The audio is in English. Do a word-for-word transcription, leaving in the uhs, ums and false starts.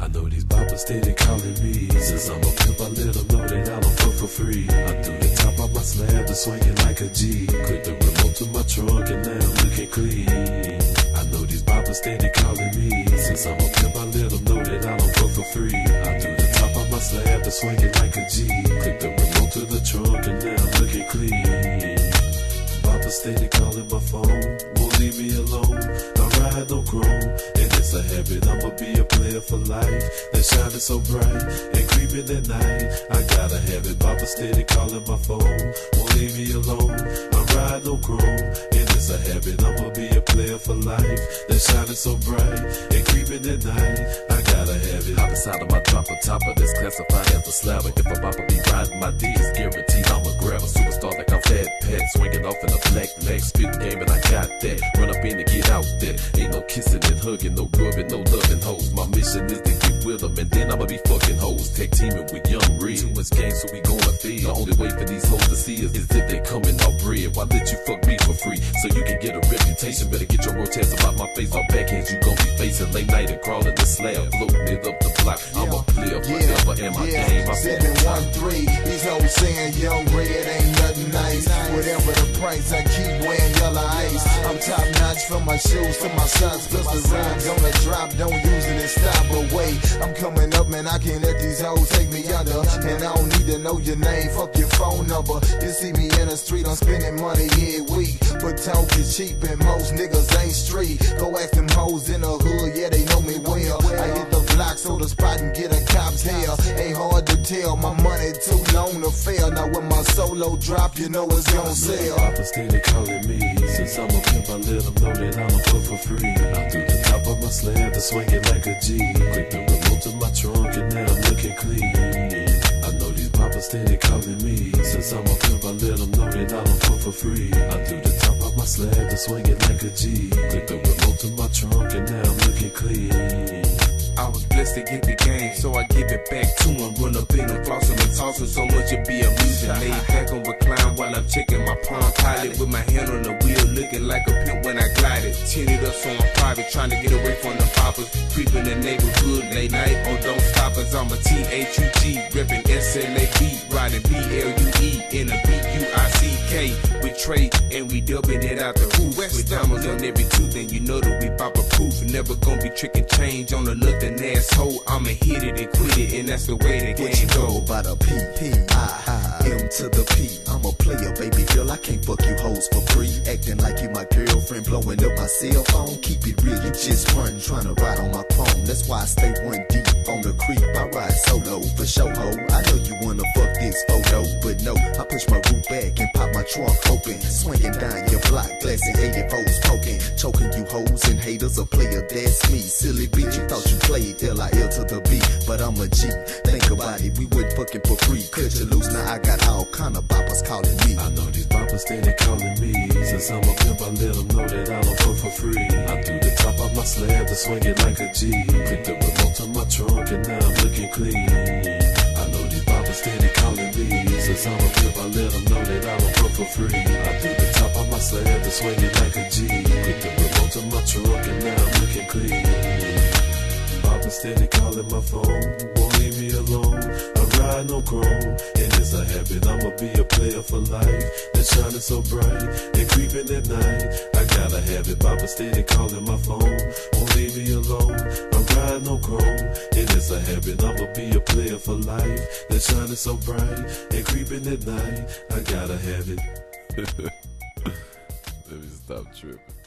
I know these boppers steady calling me. Since I'm a pimp, I let them know that I don't fuck for free. I threw the top off my slab to swinging like a G. Click the remote to my trunk and now I'm looking clean. I know these boppers steady calling me. Since I'm a pimp, I let them know that I don't fuck for free. I threw the top off my slab to swinging like a G. Click the remote to the trunk and now I'm looking clean. Boppers steady calling my phone, won't leave me alone. I ride no chrome, and it's a habit. I'ma be a player for life. That shining so bright and creeping at night. I gotta have it. Boppers steady calling my phone, won't leave me alone. I ride no chrome, and it's a habit. I'ma be a player for life. That shining so bright and creeping at night. I gotta have it. Hop inside of my dropper, topper that's classified as a slabber. If a bopper be riding my D, it's guaranteed I'ma grab a superstar like I'm Fat Pat, swinging off in a black leg, spit game and I got that. Run up in and get out there. Ain't no kissing and hugging, no rubbing, no loving hoes. My mission is to get with them and then I'ma be fucking hoes. Tag teaming with Young Red. Too much game, so we gonna feed. The only way for these hoes to see us is if they coming off bread. Why let you fuck me for free? So you can get a reputation. Better get your rotation about my face or backhand. You gon' be facing late night and crawling the slab, floating it up the block. I'm a player forever in my yeah. game. I'm seven one three. These hoes saying Young Red ain't nothing nice. Whatever the price, I keep wearing yellow ice. I'm top notch from my shoes to my socks. Plus the rhymes on the drop, don't use it and stop away. I'm coming up, man, I can't let these hoes take me under. And I don't need to know your name, fuck your phone number. You see me in the street, I'm spending money every week. But talk is cheap and most niggas ain't street. Go ask them hoes in the hood, yeah, they know me well. I hit the block, so the spot and get a cop's hair. Ain't hard to tell, my money too long to fail. Now when my solo drop, you know it's gon' sell. Boppers steady calling me. Since I'm a pimp, I let them know that I don't fuck for free. I threw the top of my slab to swing it like a G. Click the remote to my trunk and now I'm looking clean. I know these boppers steady calling me. Since I'm a pimp, I let them know that I don't fuck for free. I threw the top of my slab to swing it like a G. Click the remote to my trunk and now I'm looking clean. I was blessed to get the game, so I give it back to him. Run up in him, flossing and tossing so much it be amusing. Laid back on recline while I'm checking my palm pilot with my hand on the wheel, looking like a pimp when I glided. Tinted up so I'm private, trying to get away from the poppers. Creeping the neighborhood late night, oh don't stop us. I'm a T H U G, reppin' S L A B, riding B L U E in a B U I C K. We trade and we dubbing it out the roof. With diamonds on every tooth, and you know that we bopper proof. Never gonna be tricking change on a nothing asshole. I'ma hit it and quit it, and that's the way the game go. By the P, P, I, M to the P. I'm a player, baby girl. I can't fuck you hoes for free. Acting like you my girlfriend, blowing up my cell phone. Keep it real, you just front, trying to ride on my chrome. That's why I stay one deep on the creep. I ride solo for show ho. I know you wanna fuck this photo, but no, I push my roof back and pop my trunk open, swinging down your block, glassing eighty-fours poking, choking you hoes and haters. A player, that's me. Silly bitch, you thought you played L I L to the B, but I'm a G. Think about it, we went fucking for free. Cut you loose, now I got all kind of boppers calling me. I know these boppers steady calling me. Since I'm a pimp, I let them know that I don't fuck for free. I threw the top off my slab to swing it like a G. Click the remote to my trunk and now I'm looking clean. I know these boppers steady calling me. Since I'm a pimp, I let them know that I don't fuck for free. I threw the top off my slab to swing it like a G. Click the remote to my trunk and now I'm looking clean. Boppers steady calling my phone, won't leave me alone. I ride no chrome, and it's a habit. I'ma be a player for life. That's shining so bright and creeping at night. I gotta have it. Boppers steady calling my phone, won't leave me alone. I ride no chrome, and it's a habit. I'ma be a player for life. That's shining so bright and creeping at night. I gotta have it. Let me stop tripping.